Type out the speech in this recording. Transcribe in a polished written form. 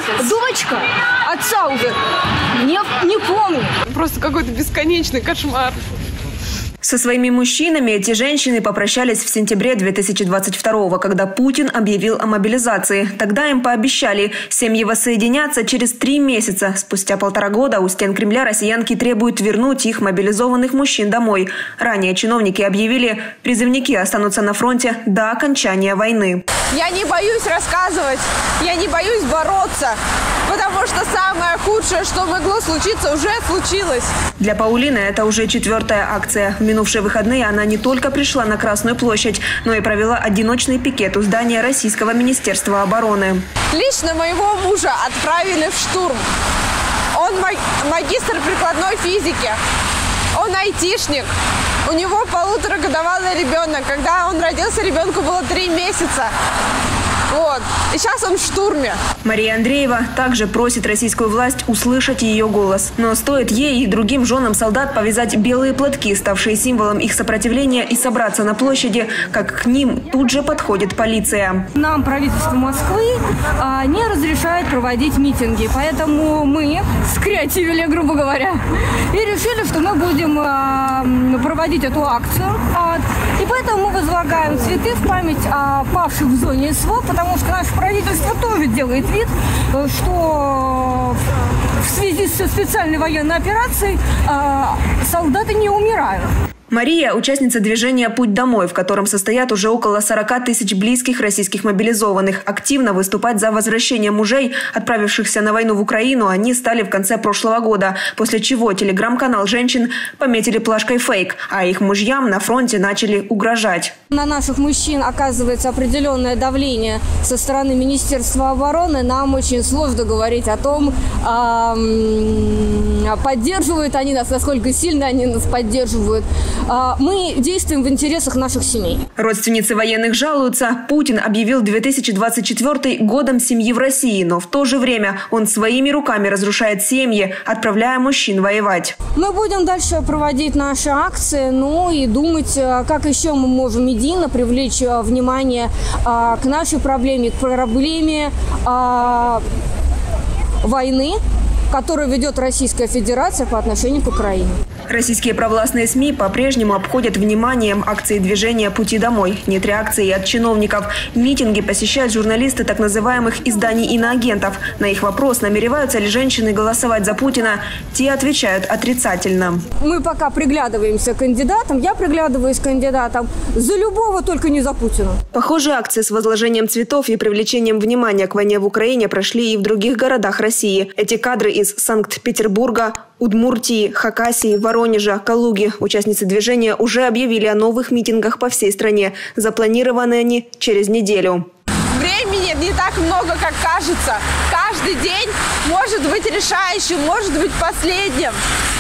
Дочка отца уже не помню. Просто какой-то бесконечный кошмар. Со своими мужчинами эти женщины попрощались в сентябре 2022-го, когда Путин объявил о мобилизации. Тогда им пообещали, семьи воссоединятся через 3 месяца. Спустя 1,5 года у стен Кремля россиянки требуют вернуть их мобилизованных мужчин домой. Ранее чиновники объявили, призывники останутся на фронте до окончания войны. Я не боюсь рассказывать, я не боюсь бороться, потому что самое худшее, что могло случиться, уже случилось. Для Паулины это уже 4-я акция. В минувшие выходные она не только пришла на Красную площадь, но и провела одиночный пикет у здания Российского министерства обороны. Лично моего мужа отправили в штурм. Он магистр прикладной физики. Он айтишник. У него 1,5-годовалый ребенок. Когда он родился, ребенку было 3 месяца. Вот. И сейчас он в штурме. Мария Андреева также просит российскую власть услышать ее голос. Но стоит ей и другим женам солдат повязать белые платки, ставшие символом их сопротивления, и собраться на площади, как к ним тут же подходит полиция. Нам правительство Москвы не разрешает проводить митинги. Поэтому мы скреативили, грубо говоря, и решили, что мы будем проводить эту акцию. И поэтому мы возлагаем цветы в память о павших в зоне СВО, потому что наше правительство тоже делает вид, что в связи со специальной военной операцией солдаты не умирают. Мария – участница движения «Путь домой», в котором состоят уже около 40 тысяч близких российских мобилизованных. Активно выступать за возвращение мужей, отправившихся на войну в Украину, они стали в конце прошлого года, после чего телеграм-канал женщин пометили плашкой «фейк», а их мужьям на фронте начали угрожать. На наших мужчин оказывается определенное давление со стороны Министерства обороны. Нам очень сложно говорить о том, поддерживают они нас, насколько сильно они нас поддерживают. Мы действуем в интересах наших семей. Родственницы военных жалуются. Путин объявил 2024 годом семьи в России, но в то же время он своими руками разрушает семьи, отправляя мужчин воевать. Мы будем дальше проводить наши акции, и думать, как еще мы можем медийно привлечь внимание к нашей проблеме, к проблеме войны, которую ведет Российская Федерация по отношению к Украине. Российские провластные СМИ по-прежнему обходят вниманием акции движения «Пути домой». Нет реакции от чиновников. Митинги посещают журналисты так называемых изданий иноагентов. На их вопрос, намереваются ли женщины голосовать за Путина, те отвечают отрицательно. Мы пока приглядываемся к кандидатам. Я приглядываюсь к кандидатам за любого, только не за Путина. Похожие акции с возложением цветов и привлечением внимания к войне в Украине прошли и в других городах России. Эти кадры из Санкт-Петербурга, Удмуртии, Хакасии, Воронежа, Калуги. Участницы движения уже объявили о новых митингах по всей стране. Запланированы они через неделю. Времени не так много, как кажется. Каждый день может быть решающим, может быть последним.